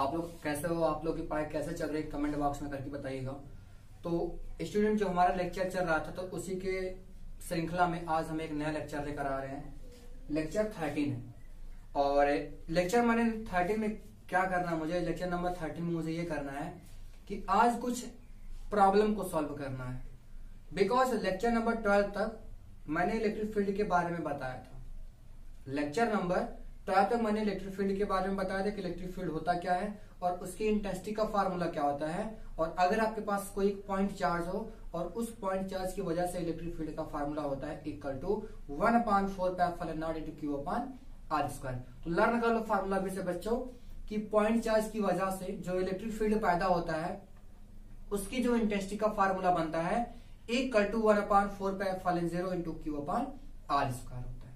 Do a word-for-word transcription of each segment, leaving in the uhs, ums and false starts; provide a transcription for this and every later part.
आप लोग कैसे हो, आप लोग की पढ़ाई कैसे चल रही है, कमेंट बॉक्स में करके बताइएगा। तो स्टूडेंट, जो हमारा लेक्चर चल रहा था तो उसी के श्रृंखला में आज हम एक नया लेक्चर लेकर आ रहे हैं। लेक्चर थर्टीन है और लेक्चर मैंने थर्टीन में क्या करना है, मुझे लेक्चर नंबर थर्टीन में मुझे ये करना है कि आज कुछ प्रॉब्लम को सॉल्व करना है। बिकॉज लेक्चर नंबर ट्वेल्व तक मैंने इलेक्ट्रिक फील्ड के बारे में बताया था। लेक्चर नंबर ट्वेल्व तक मैंने इलेक्ट्रिक फील्ड के बारे में बताया था कि इलेक्ट्रिक फील्ड होता क्या है और उसकी इंटेंसिटी का फार्मूला क्या होता है, और अगर आपके पास कोई पॉइंट चार्ज हो और उस पॉइंट चार्ज की वजह से इलेक्ट्रिक फील्ड का फार्मूला होता है equal to one upon four pi epsilon not into Q upon R square. तो लर्न कर लो फार्मूला भी से बच्चों कि पॉइंट चार्ज की वजह से जो इलेक्ट्रिक फील्ड पैदा होता है उसकी जो इंटेंसिटी का फार्मूला बनता है equal to one upon four pi epsilon zero into Q upon R square होता है।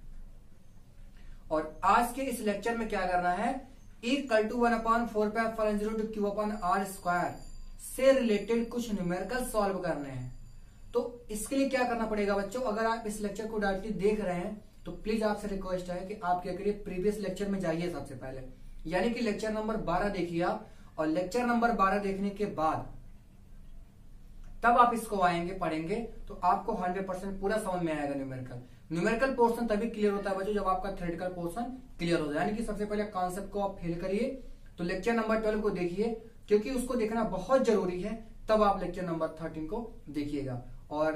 और आज के इस लेक्चर में क्या करना है, equal to one upon four pi epsilon zero into Q upon R square से रिलेटेड कुछ न्यूमेरिकल सॉल्व करने हैं। तो इसके लिए क्या करना पड़ेगा बच्चों, अगर आप इस लेक्चर को डायरेक्टली देख रहे हैं तो प्लीज आपसे रिक्वेस्ट है कि आप क्या करिए, प्रीवियस लेक्चर में जाइए सबसे पहले, यानी कि लेक्चर नंबर बारह देखिए आप, और लेक्चर नंबर बारह देखने के बाद तब आप इसको आएंगे पढ़ेंगे तो आपको हंड्रेड परसेंट पूरा समझ में आएगा। न्यूमेरिकल न्यूमेरिकल पोर्शन तभी क्लियर होता है बच्चों जब आपका थ्योरेटिकल पोर्शन क्लियर हो जाए, यानी कि सबसे पहले कॉन्सेप्ट को आप फील करिए। तो लेक्चर नंबर ट्वेल्व को देखिए क्योंकि उसको देखना बहुत जरूरी है, तब आप लेक्चर नंबर थर्टीन को देखिएगा। और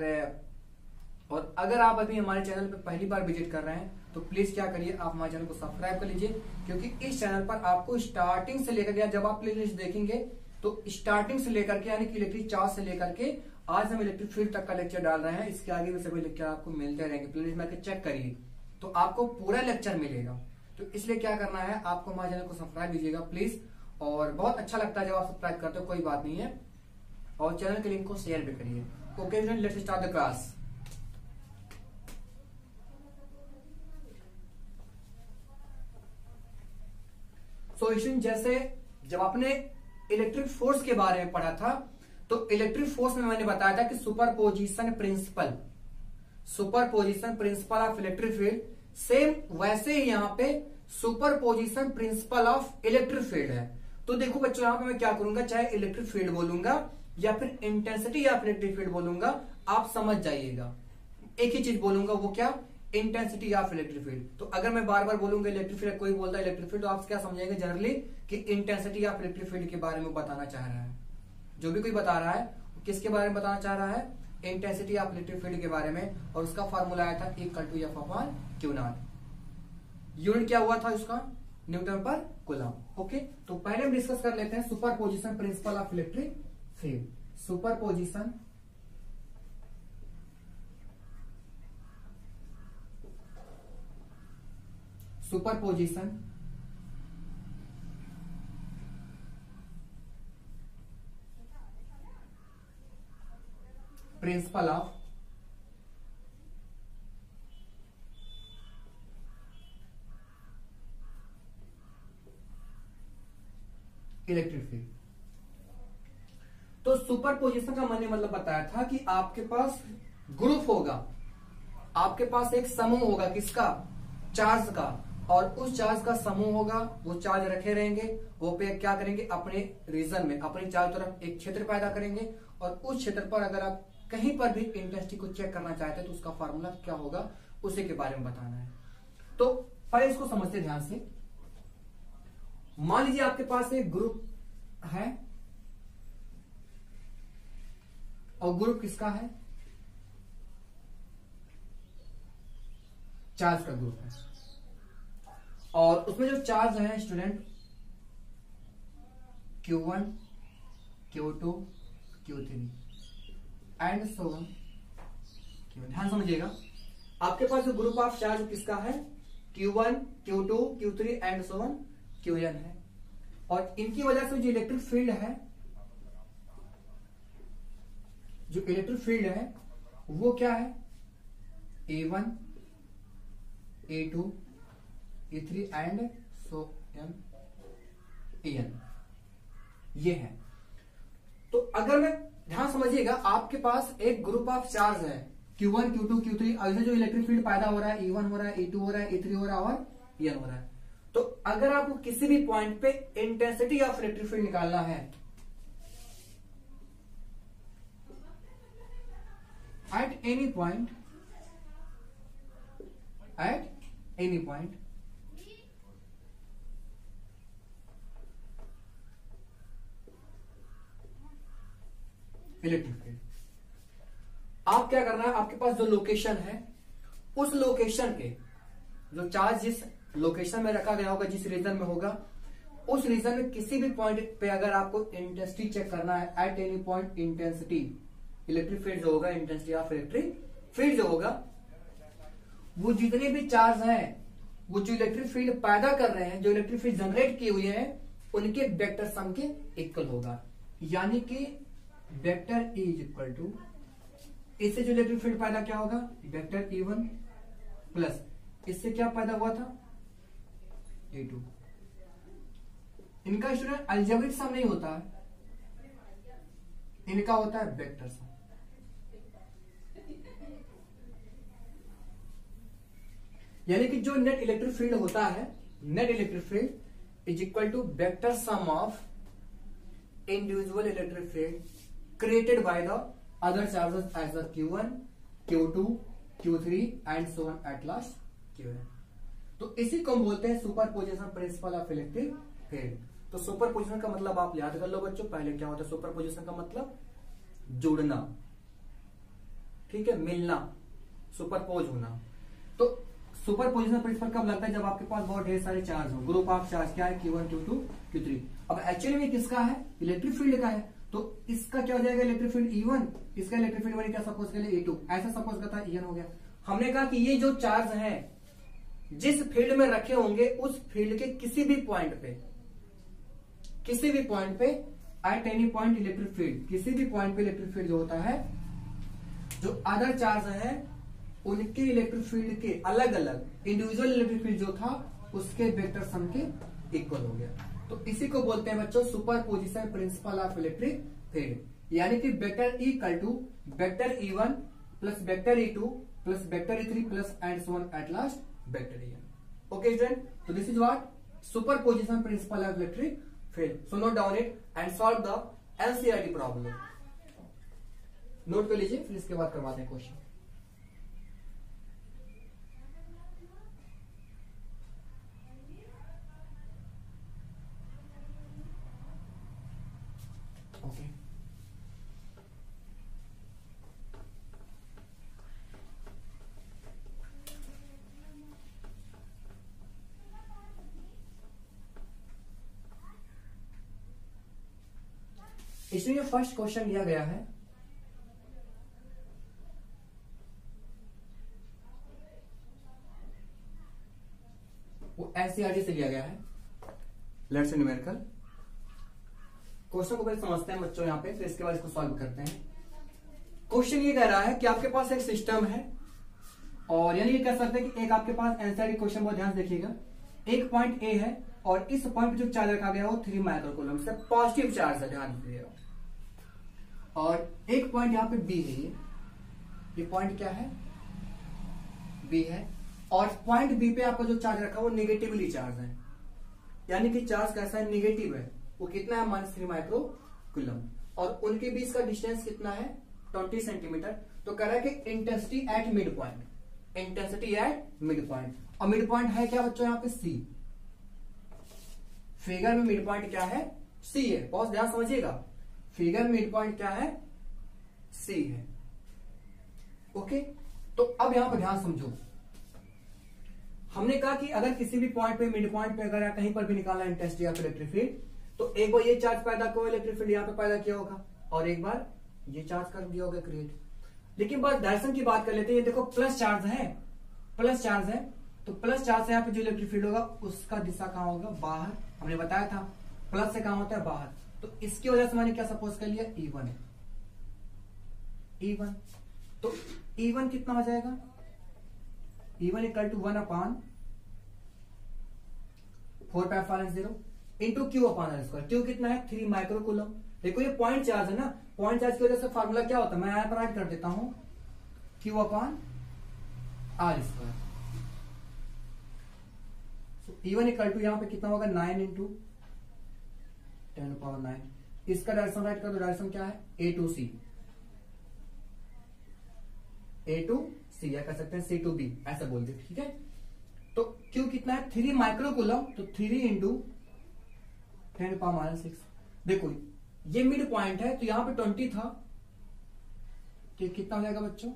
और अगर आप अभी हमारे चैनल पर पहली बार विजिट कर रहे हैं तो प्लीज क्या करिए, आप हमारे चैनल को सब्सक्राइब कर लीजिए, क्योंकि इस चैनल पर आपको स्टार्टिंग से लेकर के जब आप प्लेलिस्ट देखेंगे तो स्टार्टिंग से लेकर के यानी कि इलेक्ट्रिक चार्ज से लेकर के आज हम इलेक्ट्रिक फील्ड तक का लेक्चर डाल रहे हैं, इसके आगे भी सभी लेक्चर आपको मिलते रहेंगे। प्लेलिस्ट में चेक करिए तो आपको पूरा लेक्चर मिलेगा। तो इसलिए क्या करना है, आपको हमारे चैनल को सब्सक्राइब कीजिएगा प्लीज, और बहुत अच्छा लगता है जब आप सब्सक्राइब करते हो, कोई बात नहीं है, और चैनल के लिंक को शेयर भी करिए। Okay student, let's start the class. So student, जैसे जब आपने इलेक्ट्रिक फोर्स के बारे में पढ़ा था तो इलेक्ट्रिक फोर्स में मैंने बताया था कि superposition principle superposition principle of electric field, same वैसे ही यहां पे superposition principle of electric field है। तो देखो बच्चों, यहां पे मैं क्या करूंगा, चाहे इलेक्ट्रिक फील्ड बोलूंगा या फिर इंटेंसिटी ऑफ इलेक्ट्रिक फील्ड बोलूंगा, आप समझ जाइएगा। एक ही चीज बोलूंगा, वो क्या, इंटेंसिटी ऑफ इलेक्ट्रिक फील्ड। तो अगर मैं बार बार बोलूंगा इलेक्ट्रिक फील्ड, कोई बोलता है इलेक्ट्रिक फील्ड, तो आप क्या समझेंगे जनरली कि इंटेंसिटी ऑफ इलेक्ट्रिक फील्ड के बारे में बताना चाह रहा है। जो भी कोई बता रहा है किसके बारे में बताना चाह रहा है, इंटेंसिटी ऑफ इलेक्ट्रिक फील्ड के बारे में, और उसका फॉर्मूला आया था equal to F upon Q not. Unit क्या हुआ था उसका, न्यूटन पर कूलम। ओके, तो पहले हम डिस्कस कर लेते हैं superposition principle of electric field. Superposition superposition principle of electric field. तो सुपरपोजिशन का मैंने मतलब बताया था कि आपके पास ग्रुप होगा, आपके पास एक समूह होगा, किसका, चार्ज का, और उस चार्ज का समूह होगा, वो चार्ज रखे रहेंगे, वो पे क्या करेंगे, अपने रीजन में अपनी चारों तरफ एक क्षेत्र पैदा करेंगे, और उस क्षेत्र पर अगर आप कहीं पर भी इंटेंसिटी को चेक करना चाहते हैं तो उसका फार्मूला क्या होगा, उसी के बारे में बताना है। तो पहले इसको समझते ध्यान से। मान लीजिए आपके पास एक ग्रुप है, और ग्रुप किसका है, चार्ज का ग्रुप है, और उसमें जो चार्ज है student Q one, Q two, Q three and so on. ध्यान समझिएगा, आपके पास जो ग्रुप ऑफ चार्ज किसका है, Q one, Q two, Q three and so on Q N है, और इनकी वजह से जो इलेक्ट्रिक फील्ड है, जो इलेक्ट्रिक फील्ड है वो क्या है, A one, A two, A three and so on A N, ये है। तो अगर मैं, ध्यान समझिएगा, आपके पास एक ग्रुप ऑफ चार्ज है Q one, Q two, Q three, और जो इलेक्ट्रिक फील्ड पैदा हो रहा है, ई वन हो रहा है, ई टू हो रहा है, ई थ्री हो रहा है और ई एन हो रहा है। तो अगर आपको किसी भी पॉइंट पे इंटेंसिटी ऑफ इलेक्ट्रिक फील्ड निकालना है, at any point, at any point, electric field, आप क्या करना है, आपके पास जो लोकेशन है उस लोकेशन के जो चार्ज जिस लोकेशन में रखा गया होगा, जिस रीजन में होगा, उस रीजन में किसी भी पॉइंट पे अगर आपको इंटेंसिटी चेक करना है, at any point intensity electric field जो होगा, इंटेंसिटी ऑफ इलेक्ट्रिक फील्ड जो होगा, वो जितने भी चार्ज हैं, वो जो इलेक्ट्रिक फील्ड पैदा कर रहे हैं, जो इलेक्ट्रिक फील्ड जनरेट किए हुए हैं, उनके वेक्टर सम के इक्वल होगा। यानी कि vector E is equal to, इससे जो इलेक्ट्रिक फील्ड पैदा क्या होगा, वेक्टर ई वन प्लस इससे क्या पैदा हुआ था, ई टू। इनका स्टूडेंट अलजेब्रिक सम नहीं होता है, इनका होता है वेक्टर सम। यानी कि जो नेट इलेक्ट्रिक फील्ड होता है, net electric field is equal to vector sum of individual electric field created by the other charges as the Q one, Q two, Q three and so on at last Q n। तो इसी को हम बोलते हैं superposition principle of electric field. तो superposition का मतलब आप याद कर लो बच्चों, पहले क्या होता है सुपरपोजिशन का मतलब, जुड़ना, ठीक है, मिलना, सुपरपोज होना। तो सुपरपोजिशन प्रिंसिपल कब लगता है, जब आपके पास बहुत ढेर सारे चार्ज हो, ग्रुप ऑफ चार्ज क्या है, Q one, Q two, Q three। अब एक्चुअली में किसका है, इलेक्ट्रिक फील्ड का है, तो इसका क्या हो जाएगा, इलेक्ट्रिक फील्ड ई वन, इसका इलेक्ट्रिक फील्ड वन क्या सपोज कर लिया, ई टू, ऐसा सपोज करता है ई एन हो गया। हमने कहा कि ये जो चार्ज हैं जिस फील्ड में रखे होंगे, उस फील्ड के किसी भी पॉइंट पे, किसी भी पॉइंट पे, at any point electric field, किसी भी पॉइंट पे इलेक्ट्रिक फील्ड जो होता है, जो अदर चार्ज है उनके इलेक्ट्रिक फील्ड के अलग अलग इंडिविजुअल इलेक्ट्रिक फील्ड जो था उसके वेक्टर सम के इक्वल हो गया। तो इसी को बोलते हैं बच्चों superposition principle of electric field. यानी कि vector E equal to vector E one plus vector E two plus vector E three plus and so on at last vector E N. Okay student, तो this is what superposition principle of electric field. So note down it and solve the NCERT problem. Note कर लीजिए, फिर इसके बाद करवाते हैं question. Okay, इसमें first question लिया गया है, वो एनसीईआरटी से लिया गया है, लेट्स से न्यूमेरिकल। क्वेश्चन को पहले समझते हैं बच्चों यहाँ पे, फिर इसके बाद इसको सॉल्व करते हैं। क्वेश्चन ये कह रहा है कि आपके पास एक सिस्टम है, और यानी ये कह सकते हैं कि एक आपके पास एनसीईआरटी क्वेश्चन बहुत ध्यान से देखिएगा। एक पॉइंट ए है और इस पॉइंट पे जो चार्ज रखा गया वो थ्री माइक्रोकूलम से पॉजिटिव चार्ज है, ध्यान दीजिएगा। और एक पॉइंट यहाँ पे बी है, ये पॉइंट क्या है, बी है, और पॉइंट बी पे आपका जो चार्ज रखा वो निगेटिवली चार्ज है, यानी कि चार्ज कैसा है, निगेटिव है। वो कितना है, माइनस थ्री माइक्रो कुलम, और उनके बीच का डिस्टेंस कितना है, ट्वेंटी सेंटीमीटर। तो कह रहा है कि intensity at mid point, intensity at mid point, और मिड पॉइंट है क्या बच्चों यहाँ पे, सी। फिगर में मिड पॉइंट क्या है, सी है। बहुत ध्यान समझिएगा, फिगर में मिड पॉइंट क्या है, सी है। ओके, तो अब यहां पर ध्यान समझो, हमने कहा कि अगर किसी भी पॉइंट पे, मिड पॉइंट पे अगर कहीं पर भी निकालना इंटेंसिटी ऑफ इलेक्ट्रिक फील्ड, तो एक बार ये चार्ज पैदा किया, इलेक्ट्रिक फील्ड यहाँ पे पैदा किया होगा, और एक बार ये चार्ज कर दिया होगा क्रिएट। लेकिन बात डायरेक्शन की बात कर लेते हैं, ये देखो प्लस चार्ज है, प्लस चार्ज है, तो प्लस चार्ज से यहाँ पे जो इलेक्ट्रिक फील्ड होगा उसका दिशा कहाँ होगा, बाहर। हमने बताया था प्लस से कहाँ होता है, बाहर। तो इसकी वजह से मैंने क्या सपोज कर लिया, ई वन, ई वन। तो ई वन कितना हो जाएगा, E one equal to one upon four pi five zero into Q upon R square. Q कितना है, थ्री माइक्रो कूलम। देखो ये पॉइंट चार्ज है ना, पॉइंट चार्ज की वजह से फार्मूला क्या होता है, मैं यहां पर ऐड कर देता हूं, Q upon R square. E one equal to यहाँ पे कितना होगा nine into ten power nine. इसका डायरेक्शन राइट कर दो, डायरेक्शन क्या है ए टू सी, ए टू सी या कह सकते हैं सी टू बी, ऐसा बोल दिया। ठीक है, तो क्यू कितना है थ्री माइक्रो कूलम, तो three into ten power minus six. देखो ये मिड पॉइंट है तो यहां पे ट्वेंटी था, तो कितना हो जाएगा बच्चों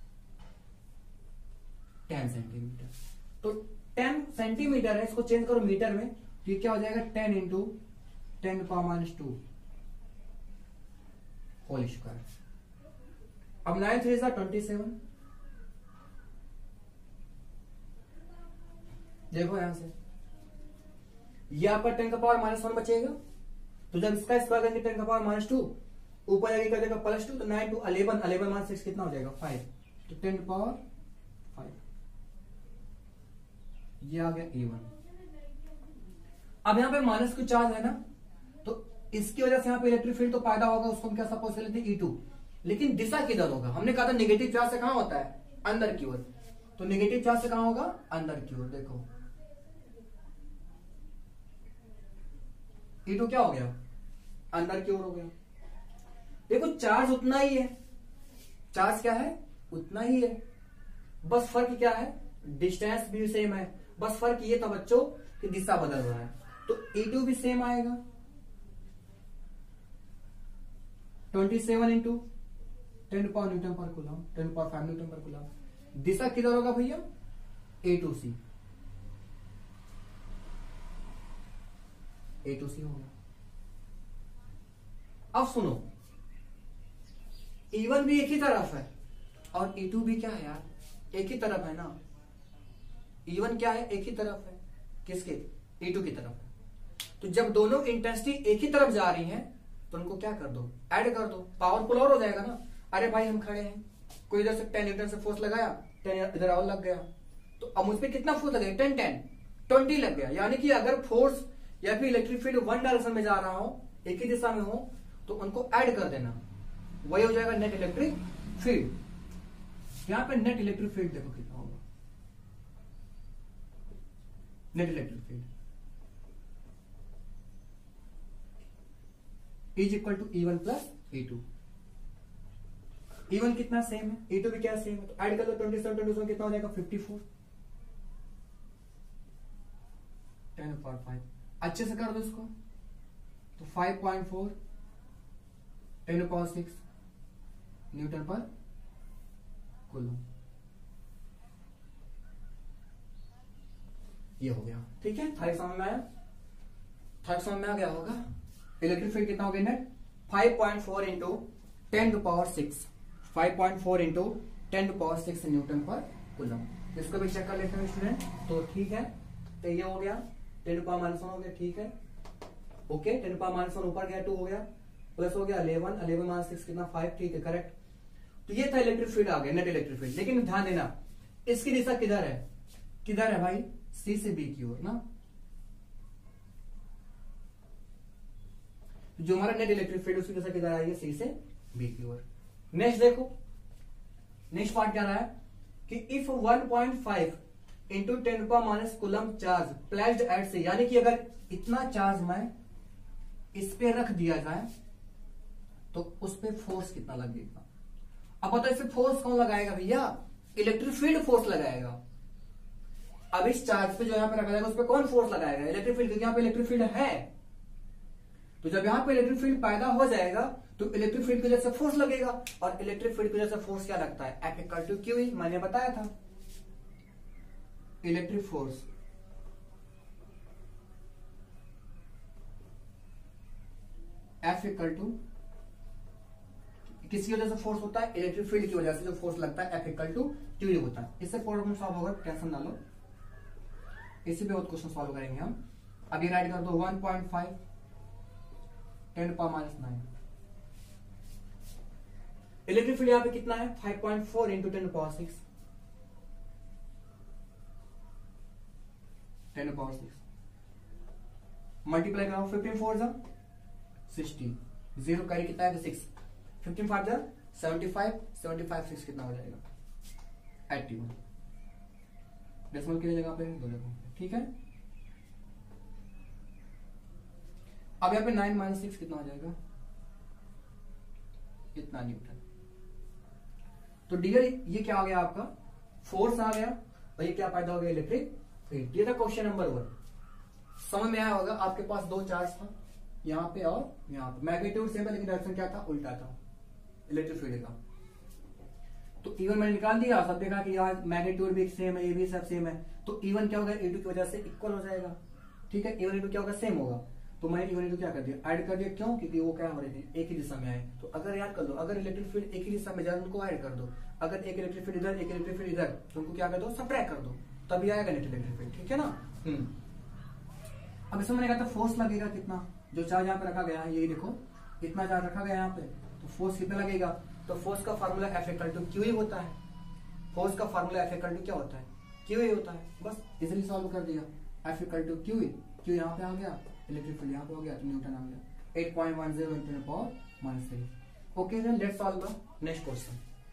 टेन सेंटीमीटर। तो टेन सेंटीमीटर है, इसको चेंज करो मीटर में, तो ये क्या हो जाएगा ten into ten power minus two whole square. अब नाइन थ्री सा ट्वेंटी सेवन, देखो यहां से यहां पर टेन का पावर माइनस वन बचेगा, तो जब इसका स्क्वायर करेंगे टेन का पावर माइनस टू, ऊपर आगे कर देगा प्लस टू, तो nine two eleven, eleven minus six कितना हो जाएगा फाइव, तो टेन पावर फाइव, ये आ गया ए वन। अब यहां पे माइनस का चार्ज है ना, तो इसकी वजह से यहां पे इलेक्ट्रिक फील्ड तो पैदा होगा, उसको हम क्या सपोज कर लेते हैं ई टू, लेकिन दिशा किधर होगा, हमने कहा था नेगेटिव चार्ज से कहां होता है अंदर की ओर, तो नेगेटिव चार्ज से कहां होगा अंदर की ओर। देखो ई टू क्या हो गया अंदर की ओर हो गया। देखो चार्ज उतना ही है, चार्ज क्या है उतना ही है, बस फर्क क्या है डिस्टेंस भी सेम है, बस फर्क ये था बच्चों कि दिशा बदल रहा है, तो ई टू भी सेम आएगा twenty seven into ten power newton per coulomb, ten power five newton per coulomb. दिशा किधर होगा भैया ए टू सी, ए टू सी होगा। अब सुनो ई वन भी एक ही तरफ है और ई टू भी क्या है यार एक ही तरफ है ना, ई वन क्या है एक ही तरफ है, किसके ई टू की तरफ है। तो जब दोनों इंटेंसिटी एक ही तरफ जा रही हैं तो उनको क्या कर दो ऐड कर दो, पावरफुल और हो जाएगा ना। अरे भाई हम खड़े हैं, कोई इधर से टेन न्यूटन से फोर्स लगाया, टेन इधर और लग गया, तो अब मुझ पर कितना फोर्स लगेगा टेन टेन ट्वेंटी लग गया। यानी कि अगर फोर्स या फिर इलेक्ट्रिक फील्ड वन डायरेक्शन में जा रहा हो एक ही दिशा में हो तो उनको ऐड कर देना, वही हो जाएगा नेट इलेक्ट्रिक फील्ड। यहां पे नेट इलेक्ट्रिक फील्ड देखो कितना होगा, net electric field is equal to E one plus E two. E one कितना सेम है, ई टू भी क्या सेम है, तो ऐड कर लो ट्वेंटी सेवन ट्वेंटी सेवन कितना हो जाएगा fifty four, ten power five. अच्छे से कर दो इसको, तो five point four ten power six newton per coulomb, ये हो गया। ठीक है, था समझ में आया, था समझ में आ गया होगा। इलेक्ट्रिक फील्ड कितना हो गया net five point four into ten to power six, five point four into ten to power six newton per coulomb. इसको भी चेक कर लेते हैं स्टूडेंट, तो ठीक है, तो ये हो गया ten to power minus one हो गया, ठीक है okay, ten power minus one ऊपर गया टू हो गया, प्लस हो गया इलेवन, इलेवन माइनस सिक्स कितना फाइव, ठीक है करेक्ट। तो ये था इलेक्ट्रिक फील्ड आ गया नेट इलेक्ट्रिक फील्ड। लेकिन ध्यान देना इसकी दिशा किधर है, किधर है भाई सी से बी की ओर ना, जो हमारा नेट इलेक्ट्रिक फील्ड उसकी दिशा किधर आई है सी से बी की ओर। नेक्स्ट देखो, नेक्स्ट पार्ट क्या रहा है कि if one point five into ten power minus coulomb charge placed at C, यानी कि अगर इतना चार्ज मैं इस पे रख दिया जाए तो उस पे फोर्स कितना लगेगा। अब बताओ इस पे फोर्स कौन लगाएगा भैया, इलेक्ट्रिक फील्ड फोर्स लगाएगा। अब इस चार्ज पे जो यहां पे रखा जाएगा उस पे कौन फोर्स लगाएगा, इलेक्ट्रिक फील्ड, क्योंकि यहां पे इलेक्ट्रिक फील्ड है। तो जब यहां पे इलेक्ट्रिक फील्ड पैदा हो जाएगा तो इलेक्ट्रिक फील्ड की वजह से फोर्स लगेगा, और इलेक्ट्रिक फील्ड की वजह से फोर्स क्या लगता है F equal to Q E, मैंने बताया था electric force F equal to किसकी वजह से फोर्स होता है, इलेक्ट्रिक फील्ड की वजह से जो फोर्स लगता है F equal to Q E होता है। इससे प्रॉब्लम सॉल्व होगा, टेंशन ना लो, इसी पे और क्वेश्चन सॉल्व करेंगे हम। अभी राइट कर दो one point five ten power minus nine, electric field यहां पे कितना है five point four into ten power six, ten power six multiply कराओ, फिफ्टीन फोर जा सिक्सटी, जीरो कैरी कितना है सिक्स, फिफ्टीन फाइव जा seventy five, seventy five six कितना हो जाएगा एट्टी वन, डेसिमल की जगह पे दो जगह, ठीक है। अब यहाँ पे नाइन माइनस सिक्स कितना हो जाएगा, इतना न्यूटन। तो डियर ये क्या आ गया आपका, फोर्स आ गया, और ये क्या पैदा हो गया, इलेक्ट्रिक फील्ड। ये था क्वेश्चन नंबर वन। समझ में आया होगा। आपके पास दो चार्ज था, यहाँ पे और यहाँ पे, मैग्नीट्यूड सेम है लेकिन डायरेक्शन क्या था, उल्टा था इलेक्ट्रिक फील्ड का। तो इवन मैंने निकाल दिया, सब देखा कि यार मैग्नीट्यूड भी सेम है, ये भी सब सेम है, तो इवन क्या होगा, ए टू की वजह से इक्वल हो जाएगा। ठीक है, इवन ए टू क्या होगा, सेम होगा। तो मैंने इवन ए टू क्या कर दिया, ऐड कर दिया। क्यों, क्योंकि वो क्या हो रही थी, एक ही दिशा में आए। तो अगर याद कर लो, अगर इलेक्ट्रिक फील्ड एक ही दिशा में जाए उनको ऐड कर दो, अगर एक इलेक्ट्रिक फील्ड इधर एक इलेक्ट्रिक फील्ड इधर, तो उनको क्या कर दो, सब्ट्रैक्ट कर दो, तभी आएगा नेट इलेक्ट्रिक फील्ड। ठीक है ना। हम्म अब इसमें मैंने कहा था फोर्स लगेगा कितना, जो चार्ज यहाँ पे रखा गया है, यही देखो इतना चार्ज रखा गया यहाँ पे, तो फोर्स कितना लगेगा। तो फोर्स का formula F equal to Q E होता है। फोर्स का फार्मूला एफ इक्वल टू क्या होता है, क्यू ही होता है। बस इजिली सॉल्व कर दिया, F equal to Q E, Q यहाँ पे आ गया, इलेक्ट्रिक फील्ड यहाँ पे हो गया, तो न्यूटन आ गया eight point one zero into the power minus three. Okay then let's solve the next question.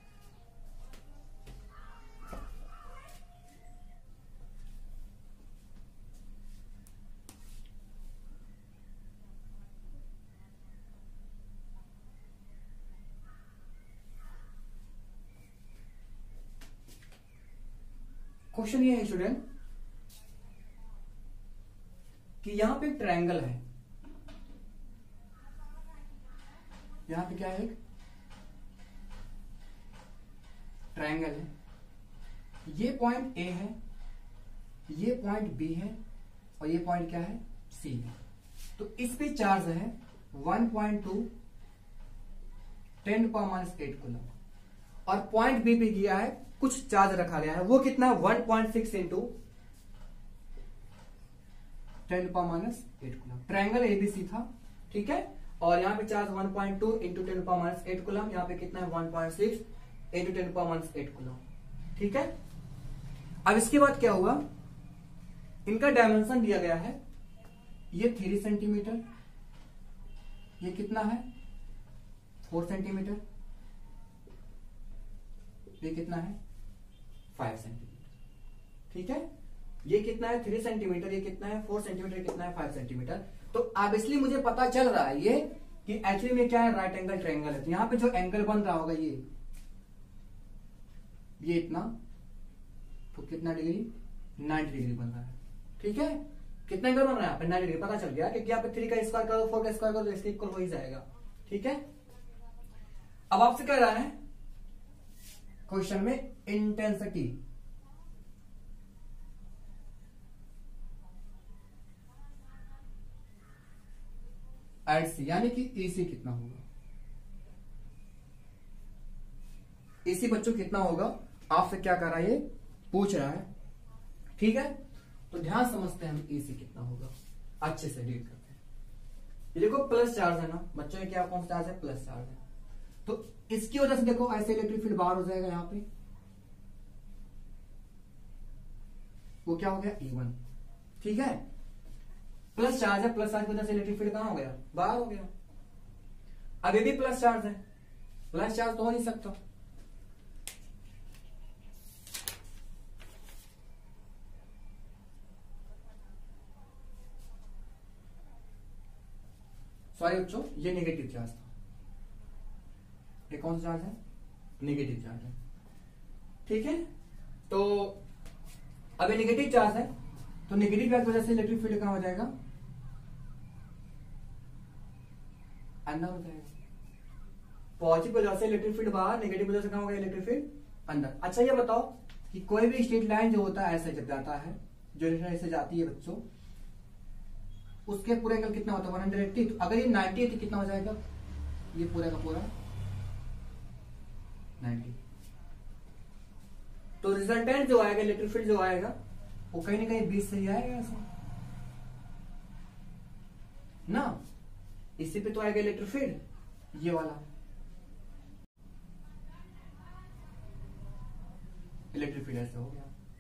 Question ये है स्टूडेंट कि यहां पे एक ट्रायंगल है, यहां पे क्या है, एक ट्रायंगल है, ये पॉइंट ए है, ये पॉइंट बी है, और ये पॉइंट क्या है, सी है। तो इस पे चार्ज है one point two ten power minus eight coulomb, और पॉइंट बी पे गया है कुछ चार्ज रखा गया है, वो कितना, one point six into ten power minus eight coulomb. Triangle ABC था, ठीक है, और यहाँ पे charge one point two into ten power minus eight coulomb, यहाँ पे कितना है, one point six into ten power minus eight coulomb. ठीक है, अब इसके बाद क्या हुआ, इनका डायमेंशन दिया गया है, ये थ्री सेंटीमीटर, ये कितना है, फोर सेंटीमीटर, ये कितना है, फाइव सेंटीमीटर। ठीक है, ये कितना है, थ्री सेंटीमीटर, ये कितना है, फोर सेंटीमीटर, कितना है, फाइव सेंटीमीटर। तो ऑब्वियसली मुझे पता चल रहा है ये कि एक्चुअली में क्या है, राइट एंगल ट्रायंगल है। तो यहां पे जो एंगल बन रहा होगा ये ये इतना, तो कितना डिग्री, नाइन्टी डिग्री बन रहा है। ठीक है, कितना एंगल बन रहा है यहाँ पे, नाइन्टी डिग्री। पता चल गया क्योंकि यहाँ पे थ्री का स्क्वायर करो, फोर का स्क्वायर करो, तो इसके इक्वल हो ही जाएगा। ठीक है, अब आपसे कह रहा है क्वेश्चन में इंटेंसिटी, एट सी, यानी कि एसी कितना होगा, एसी बच्चों कितना होगा, आपसे क्या कर रहा है, ये पूछ रहा है। ठीक है, तो ध्यान समझते हैं हम एसी कितना होगा, अच्छे से रीड करते हैं। ये देखो प्लस चार्ज है ना बच्चों, ये क्या कौन सा चार्ज है, प्लस चार्ज है। तो इसकी वजह से देखो ऐसे इलेक्ट्रिक फील्ड बाहर हो जाएगा, यहां पे वो क्या हो गया, ई वन। ठीक है, प्लस चार्ज है, प्लस चार्ज की वजह से इलेक्ट्रिक फील्ड कहां हो गया, बाहर हो गया। अब ये भी प्लस चार्ज है, प्लस चार्ज तो हो नहीं सकता, सॉरी बच्चों, ये नेगेटिव चार्ज था। ये कौन सा चार्ज है, नेगेटिव चार्ज है। ठीक है, तो अब ये नेगेटिव चार्ज है, तो नेगेटिव चार्ज की वजह से इलेक्ट्रिक फील्ड कहां हो जाएगा, अंदर हो जाएगा। पॉजिटिव वजह से इलेक्ट्रिक फील्ड बाहर, नेगेटिव वजह से कहां हो गया, इलेक्ट्रिक फील्ड अंदर। अच्छा ये बताओ कि कोई भी स्ट्रेट लाइन जो होता है ऐसे जब जाता है, जो ऐसे जाती है बच्चों, उसके पूरे एंगल कितना होता है, वन हंड्रेड एट्टी। तो अगर ये नाइन्टी है तो कितना हो जाएगा, ये पूरा का पूरा नाइन्टी। तो रिजल्टेंट जो आएगा, इलेक्ट्रिक फील्ड जो आएगा, वो कहीं ना कहीं बीस से ही आएगा ऐसा ना। इसी पे तो आएगा इलेक्ट्रिक फील्ड, ये वाला इलेक्ट्रिक फील्ड ऐसा हो गया।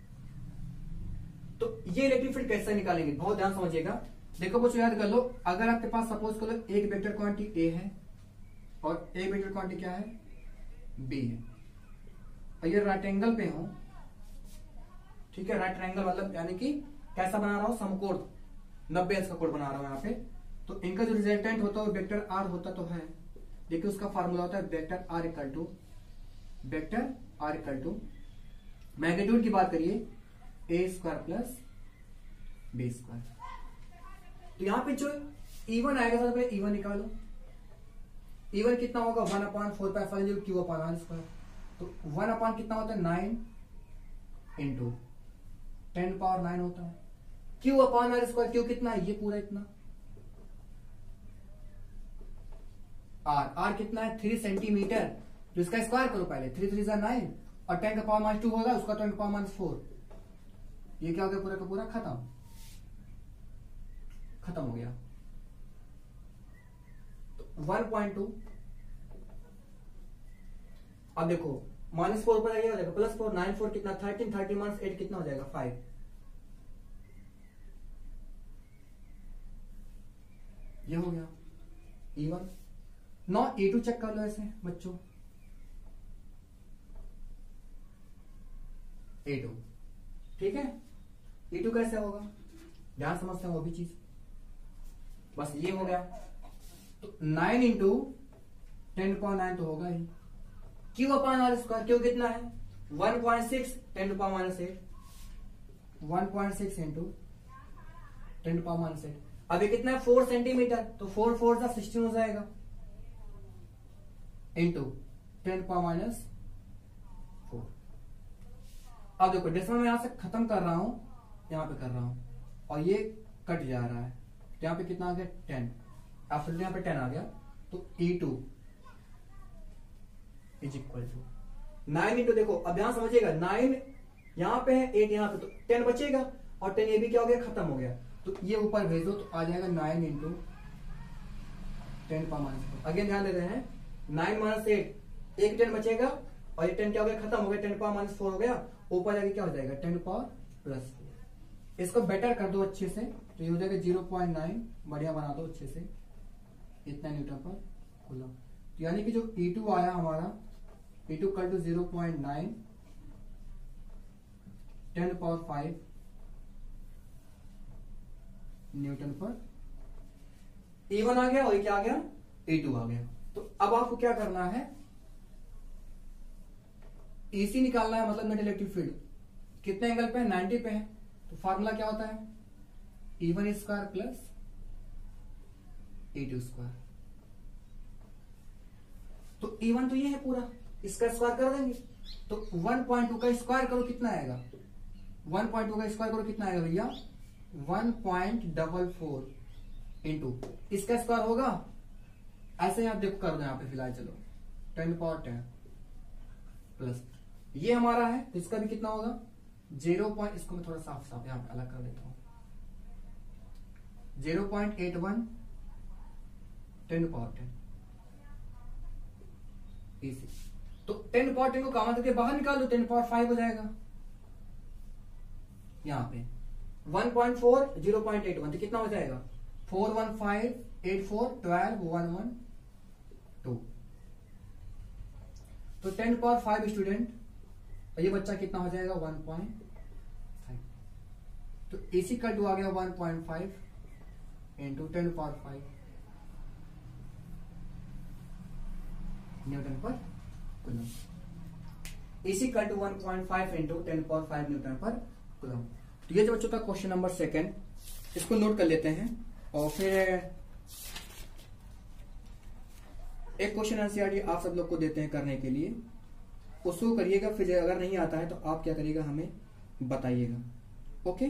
तो ये इलेक्ट्रिक फील्ड कैसे निकालेंगे, बहुत ध्यान समझिएगा। देखो बच्चों याद कर लो, अगर आपके पास सपोज करो एक वेक्टर क्वांटिटी ए है और एक वेक्टर क्वांटिटी क्या है, बी है, और ये राइट एंगल पे हो। ठीक है, राइट ट्रायंगल मतलब यानी कि कैसा बना रहा हूं, समकोण, नब्बे अंश का कोण बना रहा हूं यहाँ पे। तो इनका जो रिजल्टेंट होता है वो वेक्टर आर होता तो है, देखिए उसका फॉर्मूला होता है vector R equal to vector R equal to magnitude की बात करिए A square plus B square. तो यहां पे जो इवन आएगा सबसे पहले इवन निकालो। इवन कितना होगा one upon four pi five Q upon R square. तो वन अपॉन कितना होता है nine into ten power nine होता है। Q upon R square, Q कितना है ये पूरा इतना, आर आर कितना है थ्री सेंटीमीटर, तो इसका स्क्वायर करो पहले, थ्री थ्री जा नाइन और टेन का पावर माइनस टू होगा उसका टेन का पावर माइनस फोर, ये क्या हो गया पूरा का पूरा खत्म खत्म हो गया। तो वन पॉइंट टू, अब देखो माइनस फोर पर आएगा, देखो प्लस फोर नाइन फोर कितना थर्टीन, थर्टीन माइनस एट कितना हो जाएगा फाइव। ये हो गया इवन। नौ ए टू चेक कर लो ऐसे बच्चों, ए टू ठीक है। ए टू कैसे होगा ध्यान समझते हैं वो भी चीज, बस ये हो गया। तो nine into ten point nine तो होगा ही, Q upon R square, Q कितना है one point six ten to power minus eight, one point six into ten to power minus eight. अब ये कितना है फोर सेंटीमीटर, तो फोर फोर का सिक्सटीन हो जाएगा into ten power minus four. अब देखो डेसिमल में यहां से खत्म कर रहा हूं, यहां पे कर रहा हूं और ये कट जा रहा है, तो यहां पे कितना आ गया टेन, आफ्टर यहां पे टेन आ गया। तो E two is equal to nine into, देखो अब यहां समझिएगा नाइन यहां पे है एट यहां पे, तो टेन बचेगा और टेन ये भी क्या हो गया खत्म हो गया। तो ये ऊपर भेज दो तो आ जाएगा nine into ten power minus four. Again ध्यान देते हैं नाइन माइनस एट, एक टेन बचेगा और ये टेन क्या हो गया खत्म हो गया, टेन पावर माइनस फोर हो गया, ऊपर जाके क्या हो जाएगा टेन पावर प्लस फोर। इसको बेटर कर दो अच्छे से, तो ये हो जाएगा जीरो पॉइंट नाइन, बढ़िया बना दो अच्छे से, इतना न्यूटन पर कूलम। तो यानी कि जो ई टू आया हमारा ई टू कल to zero point nine ten power five newton पर ई वन आ गया और ये क्या आ गया ई टू आ गया। तो अब आपको क्या करना है एसी निकालना है, मतलब नेट इलेक्ट्रिक फील्ड कितने एंगल पे है नाइन्टी पे है। तो फार्मूला क्या होता है E one square plus E two square. तो ई वन तो ये है पूरा, इसका स्क्वायर कर देंगे, तो वन पॉइंट टू का स्क्वायर करो कितना आएगा, वन पॉइंट टू का स्क्वायर करो कितना आएगा भैया one point double four into इसका स्क्वायर होगा, ऐसे ही आप देखो कर दो यहाँ पे फिलहाल, चलो टेन पावर टेन प्लस ये हमारा है, तो इसका भी कितना होगा जीरो पॉइंट, इसको मैं थोड़ा साफ साफ यहाँ पे अलग कर देता हूं, zero point eight one ten power ten इसी। तो टेन पावर टेन को कॉमन करके बाहर निकाल दो, टेन पावर फाइव हो जाएगा। यहाँ पे one point four zero point eight one तो कितना हो जाएगा four one five eight four twelve one one two. तो टेन पावर फाइव स्टूडेंट, और ये बच्चा कितना हो जाएगा वन पॉइंट फाइव। तो इसी का टू आ गया one point five into ten power five newton per coulomb. इसी का two one point five into ten power five newton per coulomb. तो ये जो बच्चों का क्वेश्चन नंबर सेकंड, इसको नोट कर लेते हैं। और फिर एक क्वेश्चन एनसीईआरटी आप सब लोग को देते हैं करने के लिए, उसको करिएगा, फिर अगर नहीं आता है तो आप क्या करिएगा हमें बताइएगा, ओके।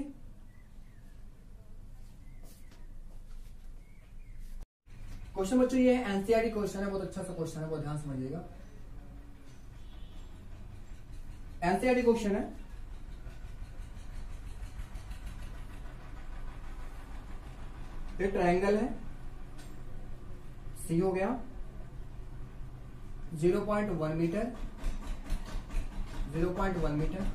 क्वेश्चन बच्चों ये एनसीईआरटी क्वेश्चन है, बहुत अच्छा सा क्वेश्चन है, बहुत ध्यान समझिएगा। एनसीईआरटी क्वेश्चन है, एक ट्रायंगल है, सी हो गया zero point one metre, zero point one metre,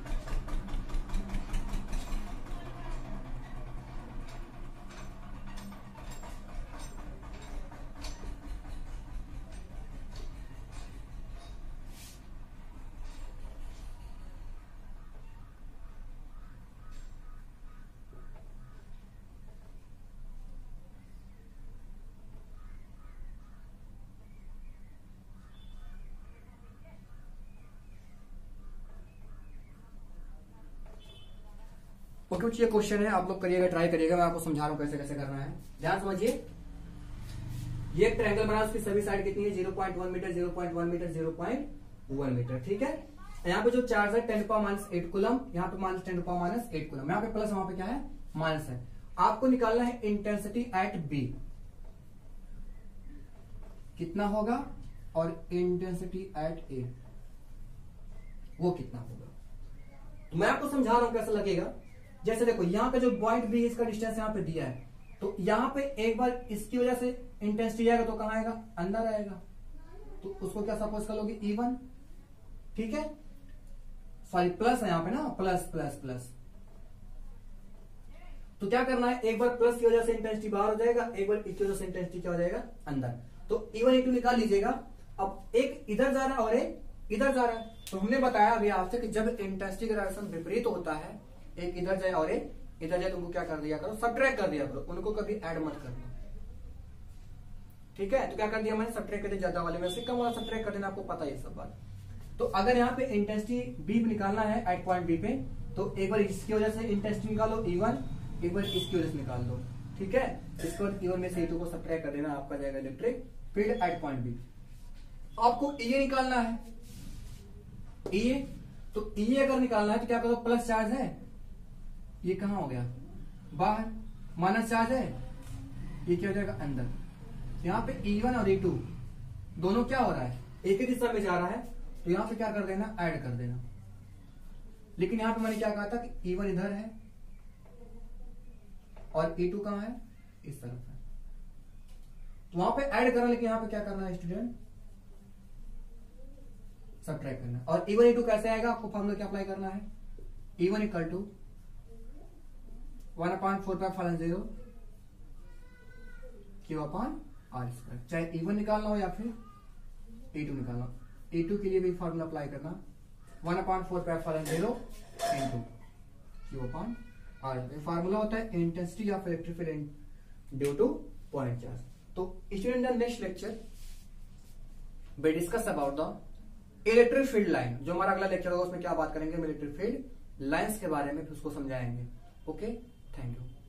कुछ ये क्वेश्चन है, आप लोग करिएगा, ट्राई करिएगा, मैं आपको समझा रहा हूँ कैसे कैसे करना है। ध्यान समझिए, ये एक ट्रायंगल बना, उसकी सभी साइड कितनी है, zero point one metre, zero point one metre, zero point one metre, ठीक है। यहाँ पे जो चार्ज है ten power minus eight coulomb, यहाँ पे minus ten power minus eight coulomb, यहाँ पे प्लस, वहां पे क्या है, माइनस है। आपको निकालना है इंटेंसिटी एट बी कितना होगा, और इंटेंसिटी एट ए वो कितना होगा। तो मैं आपको समझा रहा हूं कैसा लगेगा। जैसे देखो यहाँ पे जो पॉइंट बी इसका डिस्टेंस यहाँ पे दिया है, तो यहाँ पे एक बार इसकी वजह से इंटेंसिटी आएगा तो कहां आएगा, अंदर आएगा, तो उसको क्या सपोज कर लोगे, ई वन, ठीक है। सॉरी प्लस है यहाँ पे ना, प्लस प्लस प्लस, तो क्या करना है, एक बार प्लस की वजह से इंटेंसिटी बाहर हो जाएगा, एक बार इसकी वजह से इंटेंसिटी क्या हो जाएगा, अंदर। तो ई वन ई टू निकाल लीजिएगा। अब एक इधर जा रहा है और एक इधर जा रहा है, तो हमने बताया अभी आपसे कि जब इंटेंसिटी का डायरेक्शन विपरीत होता है, एक इधर जाए और एक इधर जाए, तो उनको क्या कर दिया करो, सब्ट्रैक्ट कर दिया करो, उनको कभी ऐड मत करना, ठीक है। तो क्या कर दिया मैंने, सब्ट्रैक्ट कर दिया, ज्यादा वाले में से कम वाला सब्ट्रैक्ट कर देना, आपको पता है सब बात। तो अगर यहाँ पे इंटेंसिटी बी निकालना है एट पॉइंट बी पे, तो एक बार इसकी वजह से इंटेंसिटी निकालो ई वन, एक बार इसकी वजह से निकाल दो, ठीक है। इसके बाद ई वन में से ई टू को सब्ट्रैक्ट कर देना, आपका जाएगा electric field at point B. आपको ई निकालना है, ई, तो ई अगर निकालना है तो क्या करो, प्लस चार्ज है, ये कहां हो गया, बाहर, माइनस चार्ज है, ये क्या हो जाएगा, अंदर। यहाँ पे ई वन और ई टू दोनों क्या हो रहा है, एक ही दिशा में जा रहा है, तो यहां पे क्या कर देना, ऐड कर देना। लेकिन यहां पे मैंने क्या कहा था कि ई वन इधर है और ई टू कहां है, इस तरफ है, तो वहां पे ऐड करना, लेकिन यहां पे क्या करना है स्टूडेंट, सब्ट्रैक्ट करना। और ई वन ई टू कैसे आएगा, आपको फॉर्मूला क्या अप्लाई करना है, E one equal to one upon four pi five zero Q upon R square, चाहे ई वन निकालना हो या फिर ई टू निकालना हो। ई टू के लिए भी फॉर्मूला अप्लाई करना, one upon four pi five zero into Q upon R. Formula होता है intensity of electric field due to point charge. तो student the next lecture we discuss about the electric field line. जो हमारा अगला lecture होगा उसमें क्या बात करेंगे, इलेक्ट्रिक फील्ड लाइंस के बारे में, फिर उसको समझाएंगे। Okay, thank you.